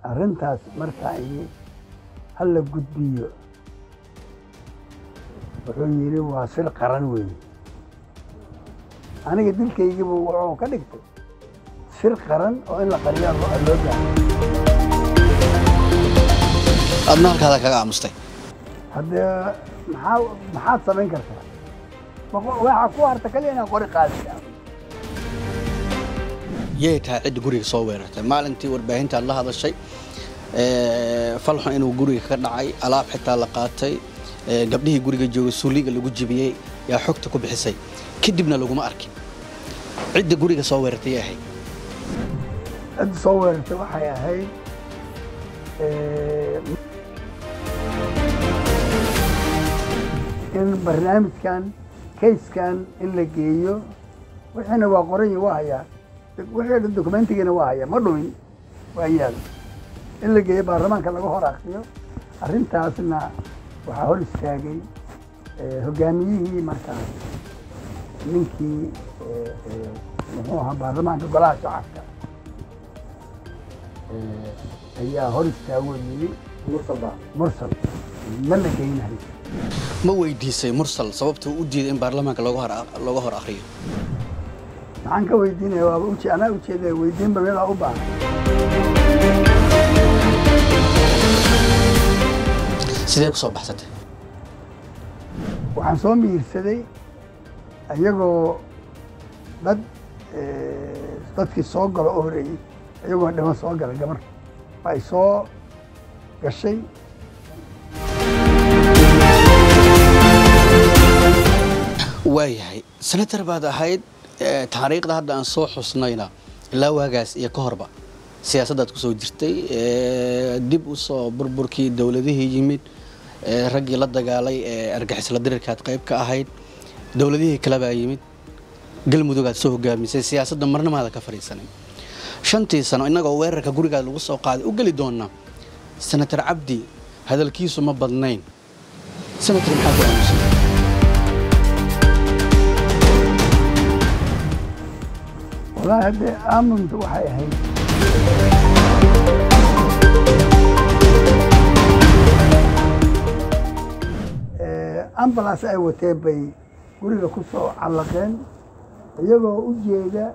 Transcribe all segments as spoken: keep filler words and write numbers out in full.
arrintaas marka ay hal la gudbiyo wuxuu yiri waa sir qaran weyn aniga dilkaygiiba wuxuu ka dhigtay sir qaran oo in la qariyo loo baahan adna halkaada kaga aamustay hadda maxaa maxaad samayn kartaa waxa ku harta kaliya inaan qori qaadaya yeetaa cid guriga soo weerartay maalintii warbaahinta la hadashay ee falxo inuu guriga ka dhacay alaab xitaa la qaatay gabdhihii guriga joogay suuliga lagu jibiyay yaa xogta ku bixisay kadibna laguma arkin cid guriga soo weerartay ahay cid soo weerartay waxay ahayd ee in barnaamijkan kayskan in la geeyo waxayna waa qoran waa hayaa wixii dokumentigiina waa hayaa ma dhumin waa yaal in la geeyo baarlamaanka laga hor akhriyo arrintaasna waxaa hor istaagay hogaamiyihii markaas ninkii muxuu ahaa baarlamaanka golaha shacabka ayaa hor istaagoo yidhi mursal ma la geynayo ma weydiisay mursal sababta uu diiday in baarlamaanka laga hor laga hor akhriyo maxaan ka weydiinaya waa ujeed anaa ujeedaya weydiinba meelaa u baahan sidee ku soo baxsatay waxaan soo miirsaday iyagoo dad dadkii soo galo oo horeeyey iyagoo dhiman soo gala gabar ay soo gashay waayahay senator baad ahayd taariikhda hadda aan soo xusnayna ilaa waagaas iyo ka horba siyaasaddaad ku soo jirtay dib u soo burburkii dowladihii yimid raggii la dagaalay ee argixisla dirirkaad qayb ka ahayd dowladihii kale baa yimid galmudug aad soo hogaamisay siyaasadda marna maada ka fariisanay shantii sano innagoo weerarka gurigaad lagu soo qaaday u geli doona senator cabdi hadalkiisu ma badnayn senator maxaa ku aamusay والله هذا آمنت وحي هي أمبلاس أي وتابي قولي كسو علقين يجوا أجيدا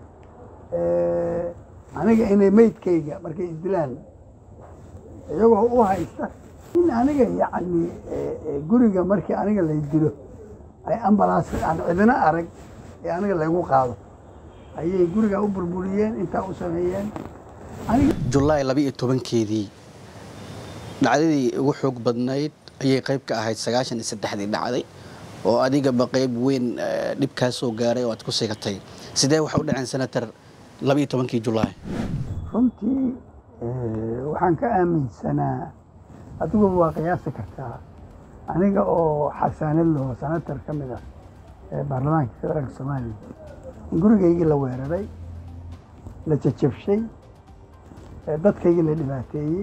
أنا إني ميت كيجا مركي إدلان يجوا هو هايستا إن أنا يعني قولي مركي أنا اللي يدلو أي أمبلاس أنا إذا أرق أنا اللي يقول قاضي ayay guriga u burburiyeen inta u sameeyeen aniga July laba iyo tobankeedii dhacdadii ugu xoog badnayd ayay qayb ka ahayd sagaashan iyo saddex-dii dhacday oo adiga ba qayb weyn dib ka soo gaaray oo aad ku sigatay sidee wax u dhaceen senator laba iyo tobankii July runtii waxaan ka aaminsanaa adigu waa qiyaasi kartaa aniga oo xasaanad loo senator kamid ah ee baarlamaanka federaalka Soomaaliya gurigaygii la weeraray la jajabshay dadkaygii la dhibaateeyey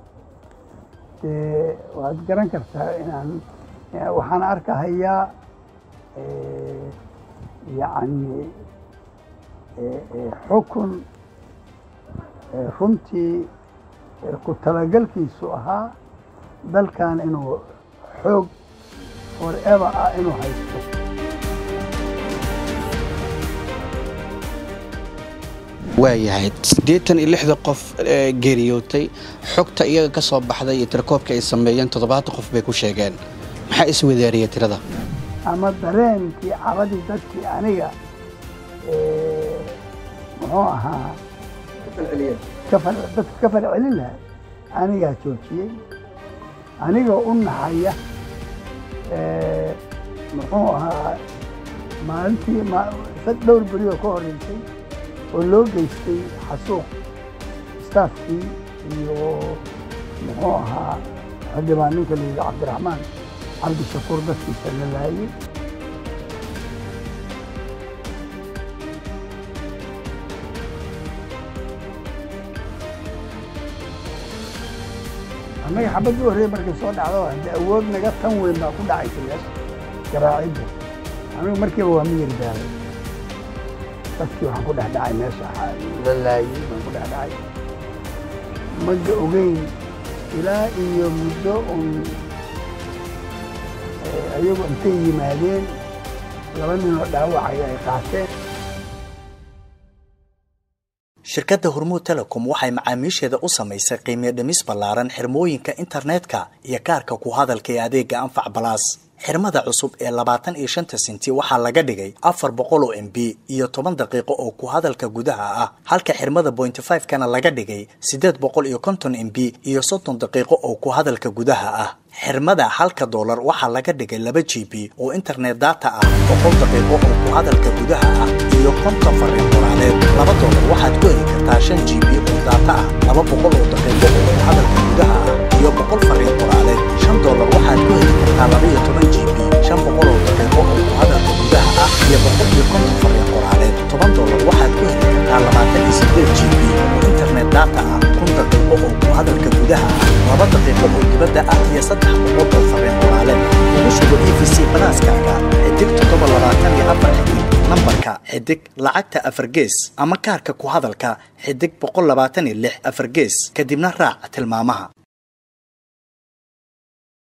waad garan kartaa inaan waxaan arkahayaa yacni xukun runtii ku talagalkiisu ahaa dalkan inuu xoog forever ah inuu haysto waayahay siddeetan iyo lix qof geeriyootay xogta iyaga ka soo baxday iyo tirkoobka ay sameeyeen toddobaatan qof bay ku sheegeen maxaa is wadaariyay tirada ama dareenkii cabadii dadkii aniga ee muxuu ahaa dadka ka falcelin lahaa anigaa joojiyey anigoo u naxaya muxuu ahaa maalintii dhowr berioo ka horreysay oo loo geystay xasuuq staafkii iyo muxuu ahaa xildhibaan ninka la yidhi cabdiraxmaan cabdishakuur dadkiisa la laayay annaga xabaddii horreey markay soo dhacdo haddii awood naga tan weyn baa ku dhacaysa meesha garaacidda anigu markiiba waa miyir daalay dadkii waxaan ku dhex dhacay meesha la laayay baan ku dhex dhacay مجا أوجين إلى يوم مدة أيوب أنتي مالين لمن دعوة حياة قاعدين. shirkadda Hormuud Telecom waxay macaamiisheeda u samaysay qiimo dhimis ballaaran xirmooyinka internetka iyo kaarka ku hadalka ee adeega Anfac Plus. xirmada cusub ee labaatan iyo shan senti waxaa laga dhigay afar boqol oo M B iyo toban daqiiqo oo ku hadalka gudaha ah, halka xirmada point five kana laga dhigay siddeed boqol iyo konton M B iyo soddon daqiiqo oo ku hadalka gudaha ah. xirmada halka dollar waxaa laga dhigay laba G B oo internet data ah, boqol daqiiqo oo ku hadalka gudaha ah iyo konton fariin qoraaleed. laba dollar waxaad ku heli kartaa shan G B oo data ah, laba boqol oo daqiiqo oo ku hadalka gudaha ah iyo boqol fariin qoraaleed. shan dollar waxaad ku heli kartaa laba iyo toban G B, shan boqol oo daqiiqo oo ku hadalka gudaha ah iyo boqol iyo konton fariin qoraaleed. toban dollar waxaad ku heli kartaa labaatan iyo siddeed G B oo internet data ah, kun daqiiqo oo ku hadalka gudaha ah, laba daqiiqo oo dibadda ah iyo saddex boqol oo fariin qoraaleed. ugu shubo E V C Plus-kaaga xidig toddoba labaatan iyo afar xidig nambarka xidig lacagta afar gees ama kaarka ku hadalka xidig boqol labaatan iyo lix afar gees kadibna raac tilmaamaha.